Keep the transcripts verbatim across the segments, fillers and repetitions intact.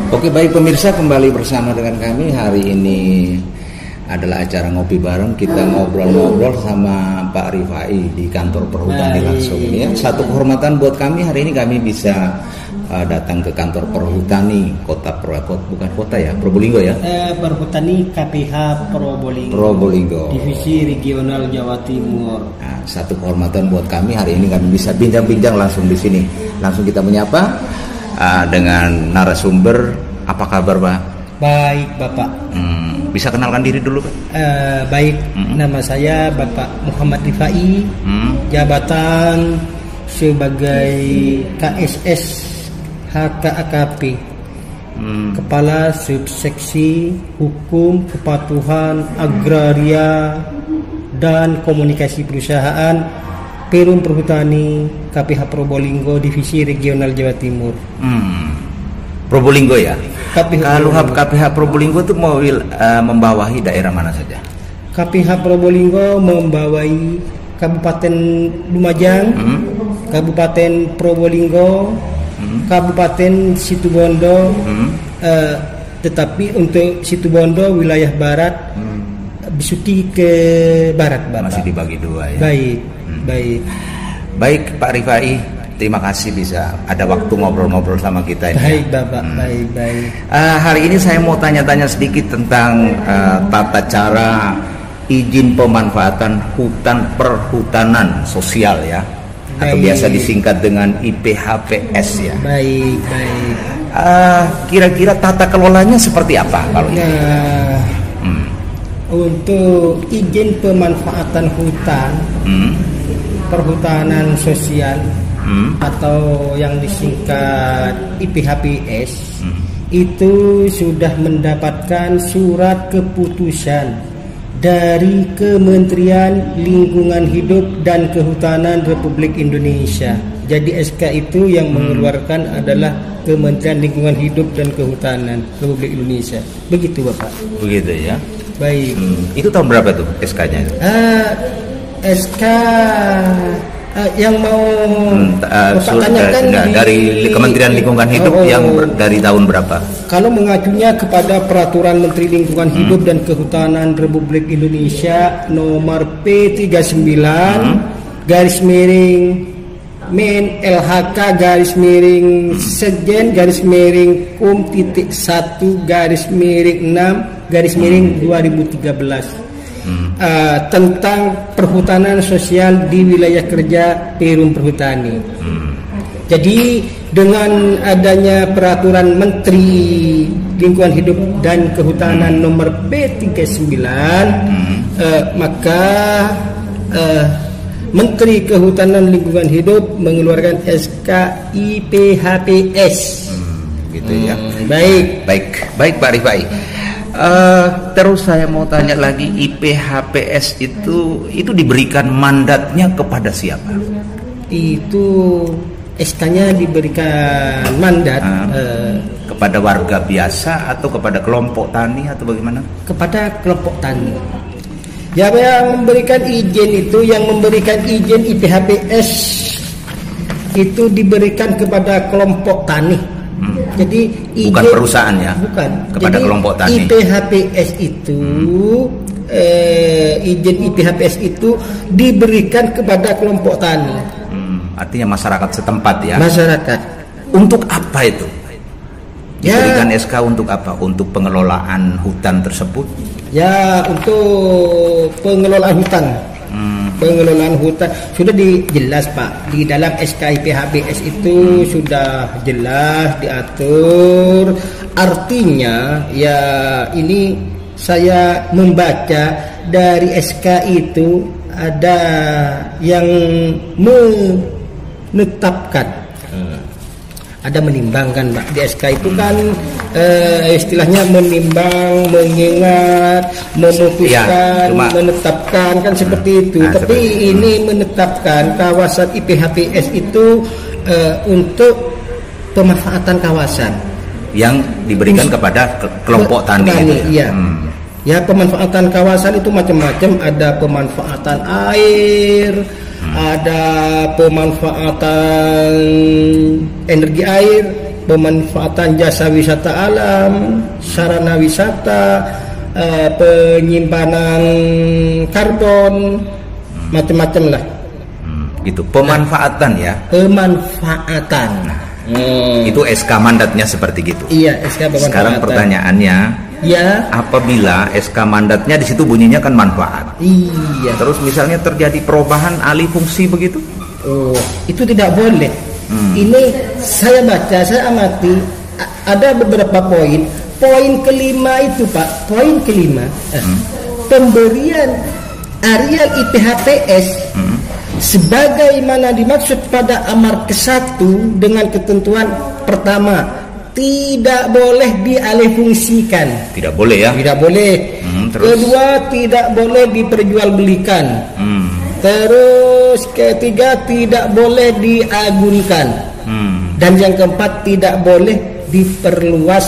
Oke, baik pemirsa, kembali bersama dengan kami. Hari ini adalah acara ngopi bareng. Kita ngobrol-ngobrol sama Pak Rifai di kantor Perhutani langsung ini ya. Satu kehormatan buat kami hari ini kami bisa uh, datang ke kantor Perhutani Kota Probolinggo, bukan kota ya, Probolinggo ya. Eh, Perhutani K P H Probolinggo. Probolinggo. Divisi Regional Jawa Timur. Nah, satu kehormatan buat kami hari ini kami bisa bincang-bincang langsung di sini. Langsung kita menyapa uh, dengan narasumber. Apa kabar, Pak? Baik, Bapak. Hmm, bisa kenalkan diri dulu, Pak? Uh, baik, hmm. Nama saya Bapak Muhammad Rifai, hmm. Jabatan sebagai K S S H K A K P, hmm. Kepala Subseksi Hukum Kepatuhan Agraria dan Komunikasi Perusahaan Perum Perhutani K P H Probolinggo Divisi Regional Jawa Timur. Hmm. Probolinggo ya. K P H Kalau Probolinggo. K P H Probolinggo itu mau uh, membawahi daerah mana saja? K P H Probolinggo membawahi Kabupaten Lumajang, hmm. Kabupaten Probolinggo, hmm. Kabupaten Situbondo. Hmm. Uh, tetapi untuk Situbondo wilayah barat, hmm. Bisuki ke barat, Bapak. Masih dibagi dua ya. Baik, hmm. baik. Baik, Pak Rifai. Terima kasih bisa ada waktu ngobrol-ngobrol sama kita ini. Baik, Bapak. Hmm. Baik, baik. Uh, hari ini saya mau tanya-tanya sedikit tentang uh, tata cara izin pemanfaatan hutan perhutanan sosial ya, baik. Atau biasa disingkat dengan I P H P S ya. Baik, baik. Uh, kira-kira tata kelolanya seperti apa kalau ini? Nah, hmm. Untuk izin pemanfaatan hutan, hmm. perhutanan sosial. Hmm. Atau yang disingkat I P H P S, hmm. itu sudah mendapatkan surat keputusan dari Kementerian Lingkungan Hidup dan Kehutanan Republik Indonesia. Jadi S K itu yang hmm. mengeluarkan adalah Kementerian Lingkungan Hidup dan Kehutanan Republik Indonesia. Begitu, Bapak. Begitu ya. Baik. Hmm. Itu tahun berapa tuh S K-nya? Uh, S K Uh, yang mau hmm, uh, tanyakan uh, di, dari Kementerian Lingkungan Hidup oh, yang ber, dari tahun berapa? Kalau mengacunya kepada Peraturan Menteri Lingkungan hmm. Hidup dan Kehutanan Republik Indonesia nomor P tiga puluh sembilan hmm. garis miring Men L H K garis miring Sekjen garis miring Kum titik satu garis miring enam garis miring dua ribu tiga belas. Hmm. Uh, tentang perhutanan sosial di wilayah kerja Perum Perhutani. Hmm. Jadi dengan adanya peraturan Menteri Lingkungan Hidup dan Kehutanan hmm. nomor P tiga puluh sembilan, hmm. uh, maka uh, Menteri Kehutanan Lingkungan Hidup mengeluarkan S K I P H P S. Hmm, gitu hmm, ya. Baik, baik, baik Pak Rifai. Uh, terus saya mau tanya lagi, I P H P S itu itu diberikan mandatnya kepada siapa? Itu S K-nya diberikan mandat uh, uh, kepada warga biasa atau kepada kelompok tani atau bagaimana? Kepada kelompok tani. Ya, yang memberikan izin itu, yang memberikan izin I P H P S itu diberikan kepada kelompok tani. Hmm. Jadi bukan izin, perusahaan ya, bukan kepada jadi, kelompok tani. I P H P S itu hmm. eh, izin I P H P S itu diberikan kepada kelompok tani. Hmm. Artinya masyarakat setempat ya. Masyarakat. Untuk apa itu? Diberikan Ya, S K untuk apa? Untuk pengelolaan hutan tersebut? Ya, untuk pengelolaan hutan. Hmm. Pengelolaan hutan sudah dijelas, Pak, di dalam S K I P H P S itu hmm. sudah jelas diatur. Artinya ya, ini saya membaca dari S K itu ada yang menetapkan, hmm. ada menimbangkan, Pak. Di S K itu kan eh, istilahnya menimbang, mengingat, memutuskan, ya, cuma, menetapkan kan seperti itu. Nah, tapi seperti ini itu. Menetapkan kawasan I P H P S itu eh, untuk pemanfaatan kawasan yang diberikan Us, kepada kelompok tani. tani itu, ya. Hmm. Ya, pemanfaatan kawasan itu macam-macam. Ada pemanfaatan air, hmm. ada pemanfaatan energi air, pemanfaatan jasa wisata alam, sarana wisata, eh, penyimpanan karbon, macam-macam lah. Hmm, gitu. Pemanfaatan ya. Pemanfaatan. Nah, hmm. Itu S K mandatnya seperti gitu. Iya, S K pemanfaatan. Sekarang pertanyaannya, ya, apabila S K mandatnya di situ bunyinya kan manfaat. Iya. Terus misalnya terjadi perubahan alih fungsi begitu? Oh, itu tidak boleh. Hmm. Ini saya baca, saya amati, ada beberapa poin. Poin kelima itu Pak, poin kelima, hmm. pemberian areal I P H P S hmm. sebagaimana dimaksud pada amar ke satu dengan ketentuan pertama, tidak boleh dialihfungsikan. Tidak boleh ya? Tidak boleh. Hmm, terus? Kedua, tidak boleh diperjualbelikan. Hmm. Terus ketiga, tidak boleh diagunkan. Hmm. Dan yang keempat, tidak boleh diperluas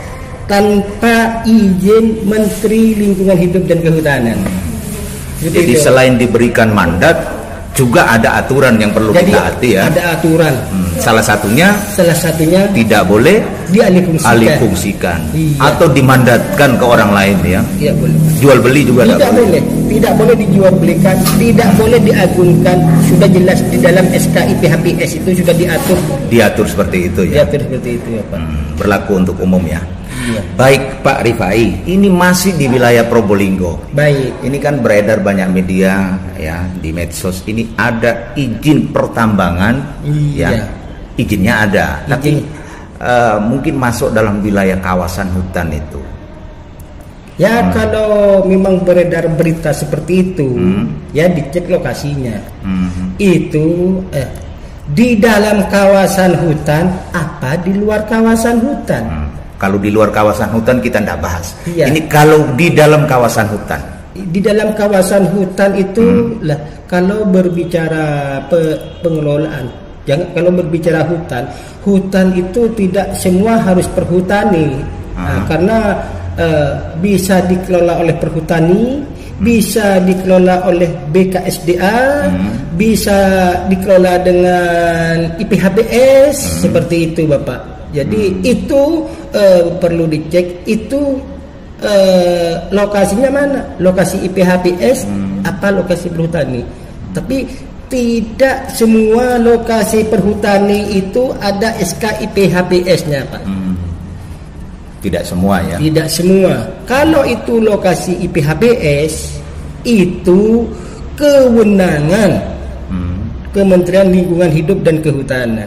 tanpa izin Menteri Lingkungan Hidup dan Kehutanan. Hmm. Jadi itu. Selain diberikan mandat, juga ada aturan yang perlu Jadi, ditaati ya. Ada aturan. Hmm. Salah satunya, salah satunya tidak boleh dialihfungsikan, alihfungsikan. Iya. Atau dimandatkan ke orang lain ya. Iya boleh. Jual beli juga tidak boleh. boleh. Tidak boleh dijual belikan, tidak boleh diagunkan. Sudah jelas di dalam S K I P H P S itu sudah diatur. Diatur seperti itu ya. Diatur seperti itu ya Pak. Hmm, berlaku untuk umum ya. Iya. Baik Pak Rifai, ini masih di wilayah Probolinggo. Baik. Ini kan beredar banyak media ya di medsos. Ini ada izin pertambangan. Iya. Ya, izinnya ada, Izin. tapi uh, mungkin masuk dalam wilayah kawasan hutan itu. Ya hmm. kalau memang beredar berita seperti itu, hmm. ya dicek lokasinya. Hmm. Itu eh, di dalam kawasan hutan apa di luar kawasan hutan? Hmm. Kalau di luar kawasan hutan kita tidak bahas. Iya. Ini kalau di dalam kawasan hutan. Di dalam kawasan hutan itu hmm. lah kalau berbicara pe pengelolaan, jangan kalau berbicara hutan, hutan itu tidak semua harus perhutani. Hmm. Nah, karena uh, bisa dikelola oleh perhutani, hmm. bisa dikelola oleh B K S D A, hmm. bisa dikelola dengan I P H P S, hmm. seperti itu Bapak. Jadi hmm. itu uh, perlu dicek itu uh, lokasinya mana, lokasi I P H P S hmm. apa lokasi perhutani. Tapi tidak semua lokasi perhutani itu ada S K I P H P S-nya Pak. Hmm. Tidak semua ya. Tidak semua. Kalau itu lokasi I P H P S itu kewenangan hmm. Kementerian Lingkungan Hidup dan Kehutanan.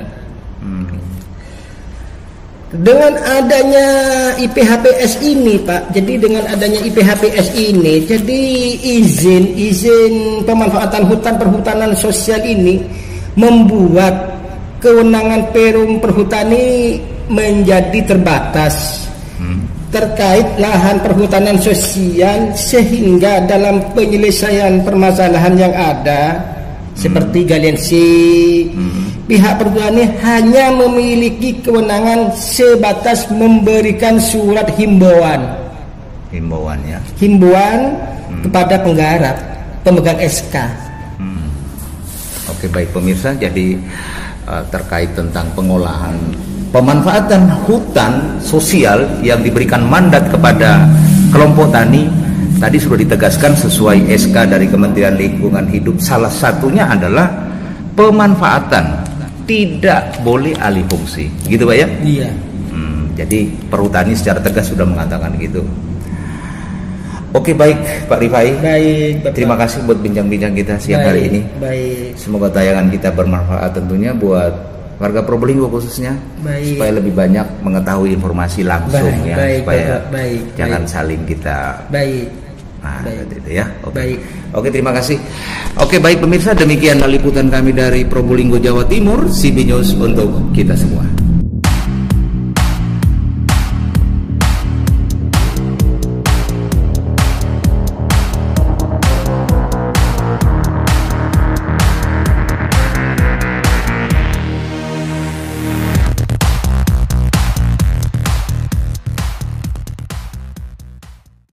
Dengan adanya I P H P S ini Pak, jadi dengan adanya I P H P S ini, jadi izin izin pemanfaatan hutan perhutanan sosial ini membuat kewenangan Perum Perhutani menjadi terbatas hmm. terkait lahan perhutanan sosial, sehingga dalam penyelesaian permasalahan yang ada hmm. seperti galian C, hmm. pihak perhutani hanya memiliki kewenangan sebatas memberikan surat himbauan. Himbauan ya. Himbauan hmm. kepada penggarap, pemegang S K. Hmm. Oke baik pemirsa, jadi uh, terkait tentang pengolahan pemanfaatan hutan sosial yang diberikan mandat kepada kelompok tani, tadi sudah ditegaskan sesuai S K dari Kementerian Lingkungan Hidup. Salah satunya adalah pemanfaatan. Tidak boleh alih fungsi, gitu Pak ya? Iya. Hmm, jadi perhutani secara tegas sudah mengatakan gitu. Oke baik Pak Rifai. Baik. Bapak. Terima kasih buat bincang-bincang kita siang baik, hari ini. Baik. Semoga tayangan kita bermanfaat tentunya buat warga Probolinggo khususnya, baik. supaya lebih banyak mengetahui informasi langsung baik, ya, baik, supaya Bapak. Baik, jangan baik. saling kita. Baik. Nah, baik. itu ya. Oke. Baik. Oke, terima kasih. Oke, baik pemirsa, demikian liputan kami dari Probolinggo, Jawa Timur, C B News untuk kita semua.